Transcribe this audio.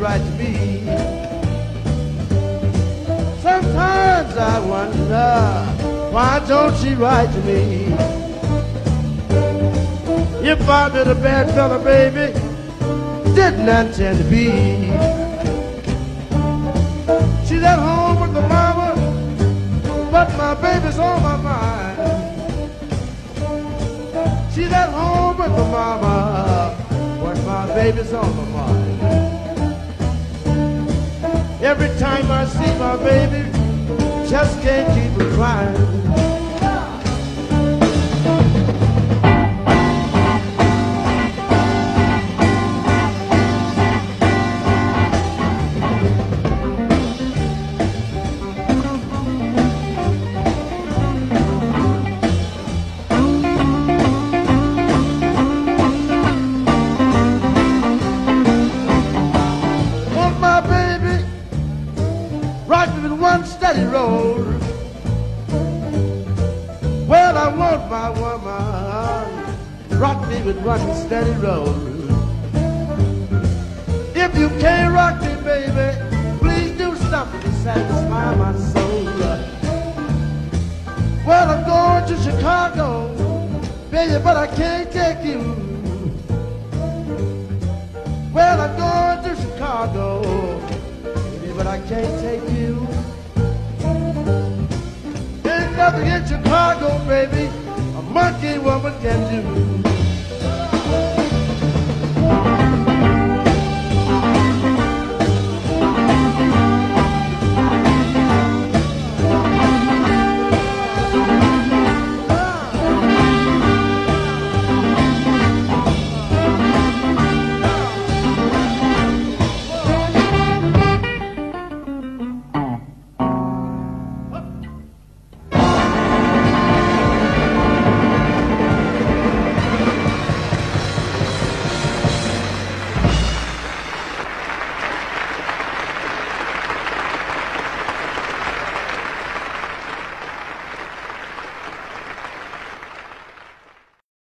write to me. Sometimes I wonder, why don't she write to me? If I've been a bad fella, baby, didn't intend to be. She's at home with the mama, but my baby's on my mind. She's at home with the mama, but my baby's on my mind. Every time I see my baby, just can't keep her crying. One steady roll. Well, I want my woman rock me with one steady roll. If you can't rock me, baby, please do something to satisfy my soul. Well, I'm going to Chicago, baby, but I can't take you. Well, I'm going to Chicago, baby, but I can't take you. Nothing in Chicago, baby, a monkey woman can do.